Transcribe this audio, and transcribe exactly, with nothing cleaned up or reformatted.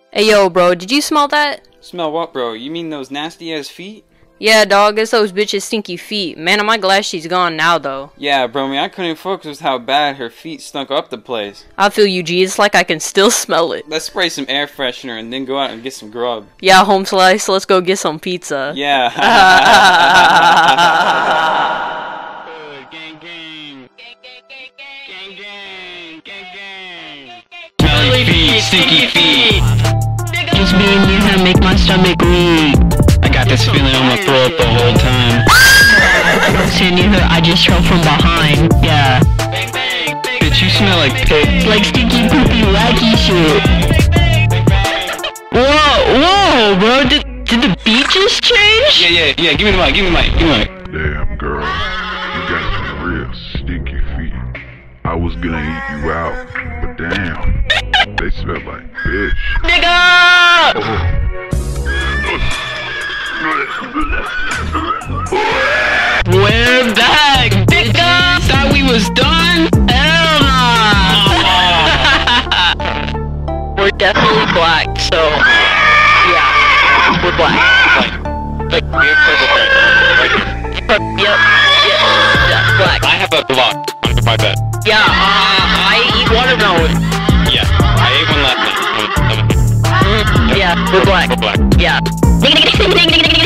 Hey yo, bro, did you smell that? Smell what, bro? You mean those nasty ass feet? Yeah, dog, it's those bitches' stinky feet. Man, am I glad she's gone now, though. Yeah, bro, I mean, I couldn't focus with how bad her feet stunk up the place. I feel you, G. It's like I can still smell it. Let's spray some air freshener and then go out and get some grub. Yeah, home slice, let's go get some pizza. Yeah. Smelly feet, stinky feet. Just being near her make my stomach weak. I got this feeling I'm gonna throw up the whole time. I don't stand near her, I just throw from behind. Yeah. Bitch, you smell like pig. Like stinky poopy wacky shit. Whoa, whoa, bro, did, did the beat just change? Yeah, yeah, yeah, give me the mic, give me the mic, give me the mic. Damn, girl, you got some real stinky feet. I was gonna eat you out, but damn, they smell like fish. Nigga! We're back, nigga! Thought we was done? Hell nah! We're definitely black, so yeah, we're black. Like, we have purple hair. Right here. Yep, yep, yeah, black. I have a block under my bed. Yeah, uh, I eat watermelon. Yeah, I ate one last night. Mm, yeah, we're black. We're black. Yeah.